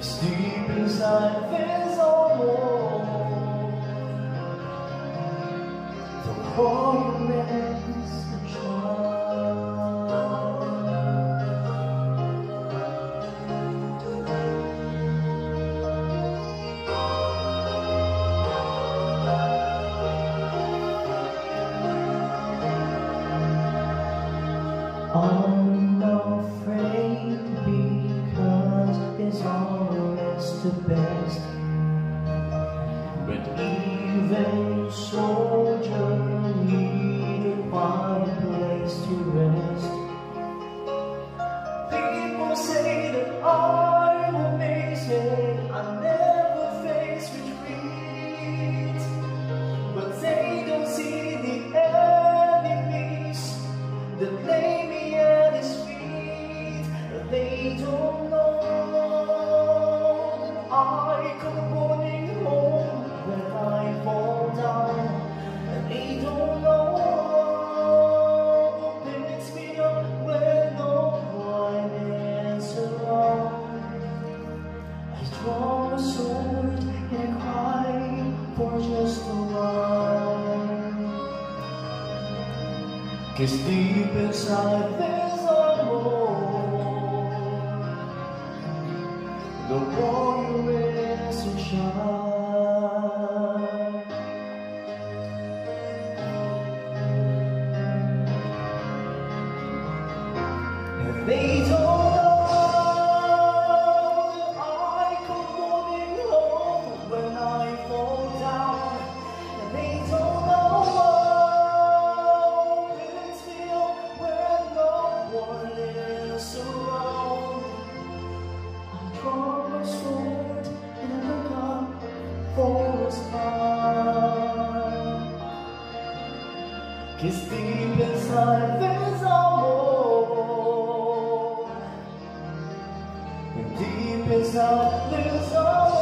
deep inside there's almost the quietness of I'm not afraid because it's always the best. But even soldiers need a quiet place to rest. People say that I'm amazing, I never face retreat. But they don't see the enemies that lay me at his feet. They don't know that I come running home when I fall down. And they don't know what picks me up when no one is around. I draw my sword and I cry for just a while. 'Cause deep inside there's a more, the warrior is in shine. And they don't know that I come running home when I fall down. And they don't know around. I draw my sword and I look up for a smile. 'Cause deep inside there's a more, and deep inside there's a